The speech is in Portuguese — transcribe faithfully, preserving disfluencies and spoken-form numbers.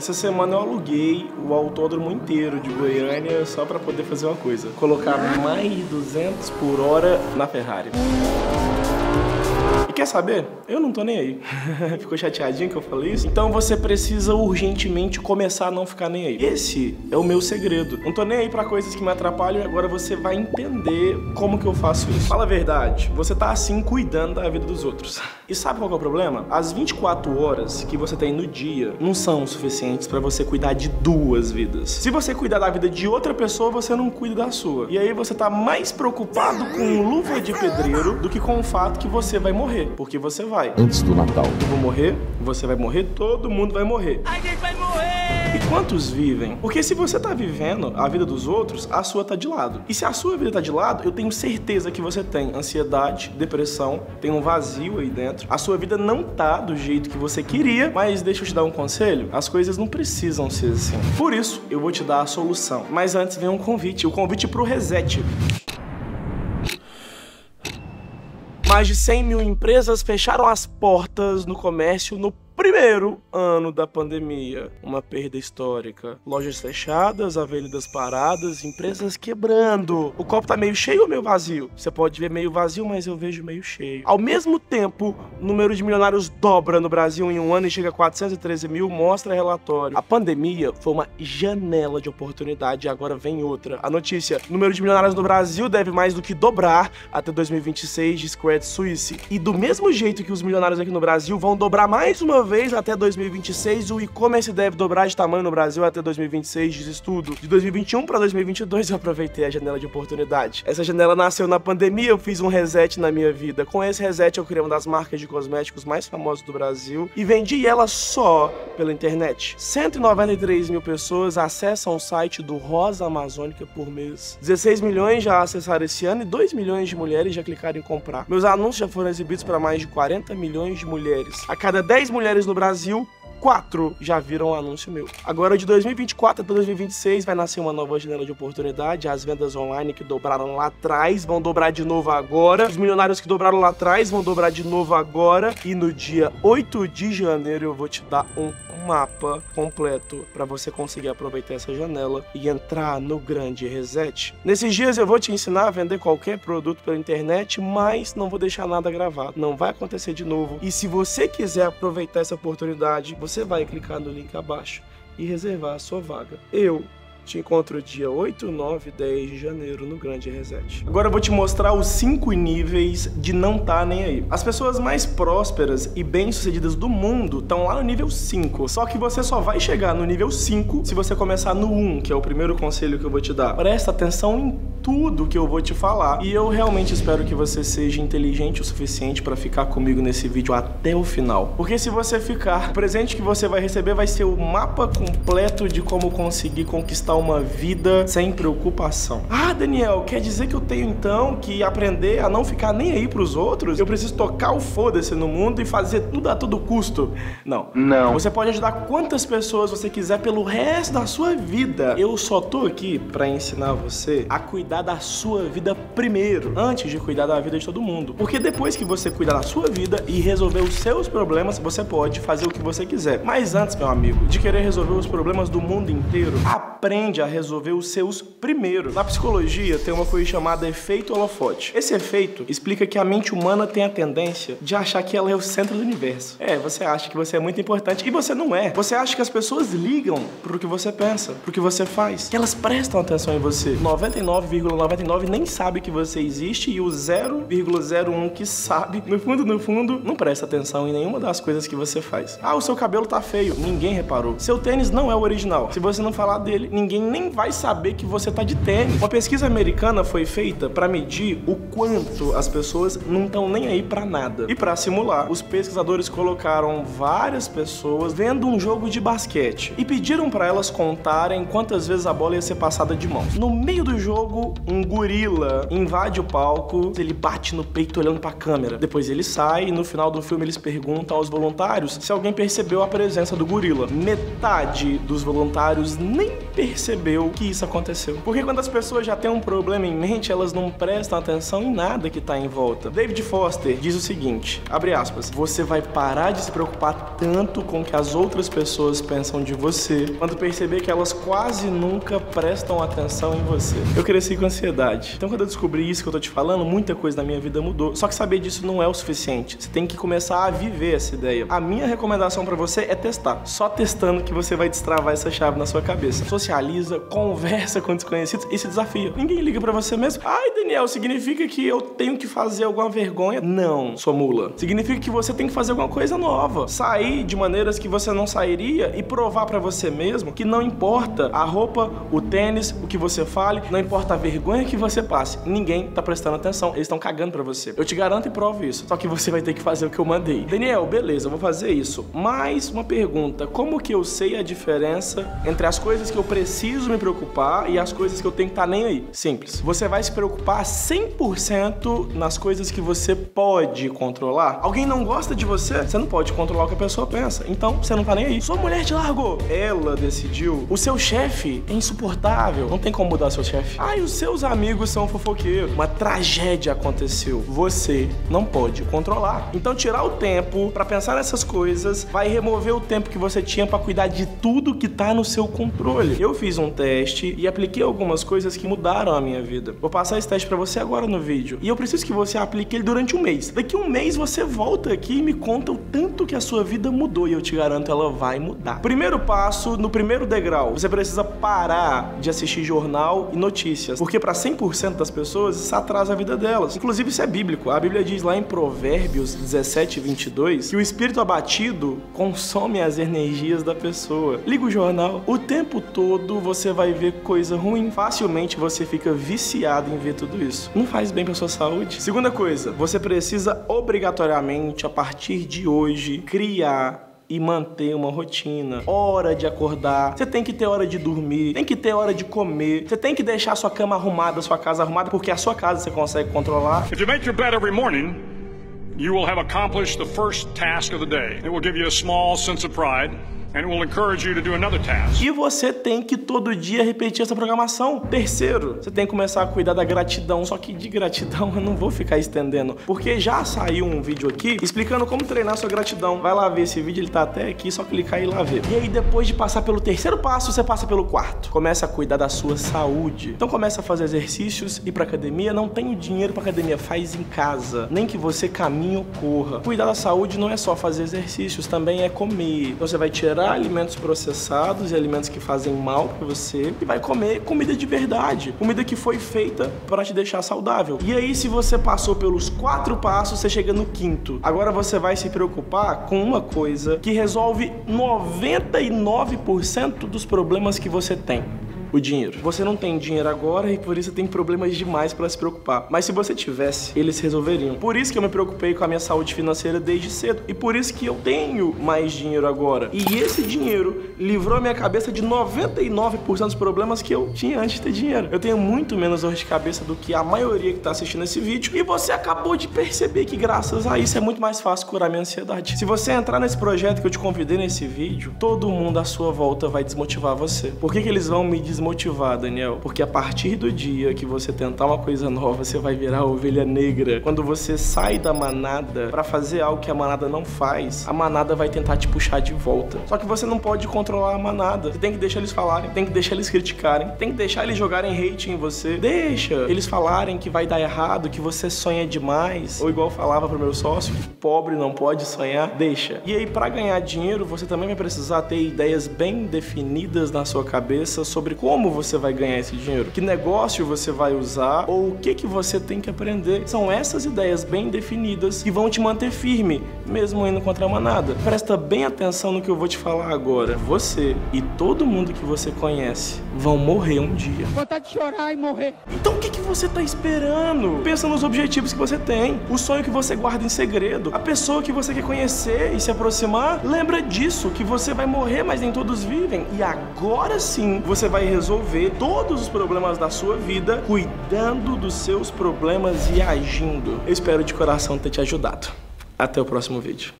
Essa semana eu aluguei o autódromo inteiro de Goiânia só pra poder fazer uma coisa: colocar mais de duzentos por hora na Ferrari. E quer saber? Eu não tô nem aí. Ficou chateadinho que eu falei isso? Então você precisa urgentemente começar a não ficar nem aí. Esse é o meu segredo. Não tô nem aí pra coisas que me atrapalham e agora você vai entender como que eu faço isso. Fala a verdade, você tá assim cuidando da vida dos outros. E sabe qual que é o problema? As vinte e quatro horas que você tem no dia não são suficientes pra você cuidar de duas vidas. Se você cuidar da vida de outra pessoa, você não cuida da sua. E aí você tá mais preocupado com luva de pedreiro do que com o fato que você vai morrer. Porque você vai. Antes do Natal. Eu vou morrer, você vai morrer, todo mundo vai morrer. A gente vai morrer! E quantos vivem? Porque se você tá vivendo a vida dos outros, a sua tá de lado. E se a sua vida tá de lado, eu tenho certeza que você tem ansiedade, depressão, tem um vazio aí dentro. A sua vida não tá do jeito que você queria, mas deixa eu te dar um conselho, as coisas não precisam ser assim. Por isso, eu vou te dar a solução. Mas antes vem um convite, o convite pro Reset. Mais de cem mil empresas fecharam as portas no comércio no primeiro ano da pandemia. Uma perda histórica. Lojas fechadas, avenidas paradas, empresas quebrando. O copo tá meio cheio ou meio vazio? Você pode ver meio vazio, mas eu vejo meio cheio. Ao mesmo tempo, o número de milionários dobra no Brasil em um ano e chega a quatrocentos e treze mil, mostra relatório. A pandemia foi uma janela de oportunidade e agora vem outra. A notícia: o número de milionários no Brasil deve mais do que dobrar até dois mil e vinte e seis, diz Credit Suisse. E do mesmo jeito que os milionários aqui no Brasil vão dobrar mais uma vez até dois mil e vinte e seis, o e-commerce deve dobrar de tamanho no Brasil até dois mil e vinte e seis, diz estudo. De dois mil e vinte e um para dois mil e vinte e dois eu aproveitei a janela de oportunidade. Essa janela nasceu na pandemia, eu fiz um reset na minha vida. Com esse reset eu criei uma das marcas de cosméticos mais famosas do Brasil e vendi ela só pela internet. cento e noventa e três mil pessoas acessam o site do Rosa Amazônica por mês. dezesseis milhões já acessaram esse ano e dois milhões de mulheres já clicaram em comprar. Meus anúncios já foram exibidos para mais de quarenta milhões de mulheres. A cada dez mulheres no Brasil, quatro já viram um anúncio meu. Agora, de dois mil e vinte e quatro até dois mil e vinte e seis, vai nascer uma nova janela de oportunidade. As vendas online que dobraram lá atrás vão dobrar de novo agora. Os milionários que dobraram lá atrás vão dobrar de novo agora. E no dia oito de janeiro eu vou te dar um mapa completo para você conseguir aproveitar essa janela e entrar no grande reset. Nesses dias eu vou te ensinar a vender qualquer produto pela internet, mas não vou deixar nada gravado. Não vai acontecer de novo. E se você quiser aproveitar essa oportunidade, você vai clicar no link abaixo e reservar a sua vaga. Eu te encontro dia oito, nove e dez de janeiro no Grande Reset. Agora eu vou te mostrar os cinco níveis de não tá nem aí. As pessoas mais prósperas e bem-sucedidas do mundo estão lá no nível cinco. Só que você só vai chegar no nível cinco se você começar no um, que é o primeiro conselho que eu vou te dar. Presta atenção em tudo que eu vou te falar. E eu realmente espero que você seja inteligente o suficiente para ficar comigo nesse vídeo até o final. Porque se você ficar, o presente que você vai receber vai ser o mapa completo de como conseguir conquistar uma vida sem preocupação. Ah, Daniel, quer dizer que eu tenho então que aprender a não ficar nem aí pros outros? Eu preciso tocar o foda-se no mundo e fazer tudo a todo custo? Não. Não. Você pode ajudar quantas pessoas você quiser pelo resto da sua vida. Eu só tô aqui pra ensinar você a cuidar da sua vida primeiro, antes de cuidar da vida de todo mundo. Porque depois que você cuidar da sua vida e resolver os seus problemas, você pode fazer o que você quiser. Mas antes, meu amigo, de querer resolver os problemas do mundo inteiro, aprende a resolver os seus primeiro. Na psicologia tem uma coisa chamada efeito holofote. Esse efeito explica que a mente humana tem a tendência de achar que ela é o centro do universo. É, você acha que você é muito importante e você não é. Você acha que as pessoas ligam pro que você pensa, pro que você faz, que elas prestam atenção em você. noventa e nove vírgula noventa e nove nem sabe que você existe e o zero vírgula zero um que sabe, no fundo, no fundo, não presta atenção em nenhuma das coisas que você faz. Ah, o seu cabelo tá feio. Ninguém reparou. Seu tênis não é o original. Se você não falar dele, ninguém nem vai saber que você tá de tênis. Uma pesquisa americana foi feita para medir o quanto as pessoas não estão nem aí para nada. E para simular, os pesquisadores colocaram várias pessoas vendo um jogo de basquete e pediram para elas contarem quantas vezes a bola ia ser passada de mãos. No meio do jogo, um gorila invade o palco, ele bate no peito olhando para a câmera. Depois ele sai e no final do filme eles perguntam aos voluntários se alguém percebeu a presença do gorila. Metade dos voluntários nem percebeu percebeu que isso aconteceu. Porque quando as pessoas já têm um problema em mente, elas não prestam atenção em nada que tá em volta. David Foster diz o seguinte, abre aspas, você vai parar de se preocupar tanto com o que as outras pessoas pensam de você, quando perceber que elas quase nunca prestam atenção em você. Eu cresci com ansiedade. Então quando eu descobri isso que eu tô te falando, muita coisa na minha vida mudou. Só que saber disso não é o suficiente. Você tem que começar a viver essa ideia. A minha recomendação pra você é testar. Só testando que você vai destravar essa chave na sua cabeça. Socializa, conversa com desconhecidos e se desafia. Ninguém liga pra você mesmo. Ai, Daniel, significa que eu tenho que fazer alguma vergonha? Não, sua mula. Significa que você tem que fazer alguma coisa nova. Sair de maneiras que você não sairia e provar pra você mesmo que não importa a roupa, o tênis, o que você fale, não importa a vergonha que você passe. Ninguém tá prestando atenção. Eles estão cagando pra você. Eu te garanto e provo isso. Só que você vai ter que fazer o que eu mandei. Daniel, beleza, eu vou fazer isso. Mais uma pergunta. Como que eu sei a diferença entre as coisas que eu preciso me preocupar e as coisas que eu tenho que estar nem aí? Simples. Você vai se preocupar cem por cento nas coisas que você pode controlar. Alguém não gosta de você? Você não pode controlar o que a pessoa pensa. Então, você não tá nem aí. Sua mulher te largou. Ela decidiu. O seu chefe é insuportável. Não tem como mudar seu chefe. Ai, os seus amigos são fofoqueiros. Uma tragédia aconteceu. Você não pode controlar. Então, tirar o tempo pra pensar nessas coisas vai remover o tempo que você tinha pra cuidar de tudo que tá no seu controle. Eu fiz um teste e apliquei algumas coisas que mudaram a minha vida. Vou passar esse teste pra você agora no vídeo. E eu preciso que você aplique ele durante um mês. Daqui um mês você volta aqui e me conta o tanto que a sua vida mudou. E eu te garanto, ela vai mudar. Primeiro passo, no primeiro degrau, você precisa parar de assistir jornal e notícias. Porque pra cem por cento das pessoas, isso atrasa a vida delas. Inclusive, isso é bíblico. A Bíblia diz lá em Provérbios dezessete, vinte e dois, que o espírito abatido consome as energias da pessoa. Liga o jornal. O tempo todo você vai ver coisa ruim. Facilmente você fica viciado em ver tudo isso. Não faz bem pra sua saúde. Segunda coisa, você precisa obrigatoriamente, a partir de hoje, criar e manter uma rotina. Hora de acordar, você tem que ter hora de dormir, tem que ter hora de comer, você tem que deixar a sua cama arrumada, a sua casa arrumada, porque a sua casa você consegue controlar. If you make your bed every morning, you will have accomplished the first task of the day. It will give you a small sense of pride. And it will encourage you to do another task. E você tem que todo dia repetir essa programação. Terceiro, você tem que começar a cuidar da gratidão. Só que de gratidão eu não vou ficar estendendo, porque já saiu um vídeo aqui explicando como treinar sua gratidão. Vai lá ver esse vídeo, ele tá até aqui, só clicar e ir lá ver. E aí depois de passar pelo terceiro passo, você passa pelo quarto. Começa a cuidar da sua saúde. Então começa a fazer exercícios, ir pra academia. Não tenho dinheiro pra academia, faz em casa. Nem que você caminhe ou corra. Cuidar da saúde não é só fazer exercícios, também é comer. Então você vai tirar alimentos processados e alimentos que fazem mal pra você e vai comer comida de verdade, comida que foi feita pra te deixar saudável. E aí, se você passou pelos quatro passos, você chega no quinto. Agora você vai se preocupar com uma coisa que resolve noventa e nove por cento dos problemas que você tem. O dinheiro. Você não tem dinheiro agora e por isso tem problemas demais para se preocupar. Mas se você tivesse, eles resolveriam. Por isso que eu me preocupei com a minha saúde financeira desde cedo. E por isso que eu tenho mais dinheiro agora. E esse dinheiro livrou a minha cabeça de noventa e nove por cento dos problemas que eu tinha antes de ter dinheiro. Eu tenho muito menos dor de cabeça do que a maioria que tá assistindo esse vídeo. E você acabou de perceber que graças a isso é muito mais fácil curar minha ansiedade. Se você entrar nesse projeto que eu te convidei nesse vídeo, todo mundo à sua volta vai desmotivar você. Por que que eles vão me desmotivar? Motivar, Daniel, porque a partir do dia que você tentar uma coisa nova, você vai virar a ovelha negra. Quando você sai da manada pra fazer algo que a manada não faz, a manada vai tentar te puxar de volta. Só que você não pode controlar a manada. Você tem que deixar eles falarem, tem que deixar eles criticarem, tem que deixar eles jogarem hate em você. Deixa eles falarem que vai dar errado, que você sonha demais. Ou igual eu falava pro meu sócio, que pobre não pode sonhar. Deixa. E aí, pra ganhar dinheiro, você também vai precisar ter ideias bem definidas na sua cabeça sobre como Como você vai ganhar esse dinheiro? Que negócio você vai usar? Ou o que que você tem que aprender? São essas ideias bem definidas que vão te manter firme, mesmo indo contra a manada. Presta bem atenção no que eu vou te falar agora. Você e todo mundo que você conhece vão morrer um dia. Vontade de chorar e morrer. Então o que que você tá esperando? Pensa nos objetivos que você tem, o sonho que você guarda em segredo, a pessoa que você quer conhecer e se aproximar. Lembra disso, que você vai morrer, mas nem todos vivem. E agora sim, você vai resolver resolver todos os problemas da sua vida, cuidando dos seus problemas e agindo. Eu espero de coração ter te ajudado. Até o próximo vídeo.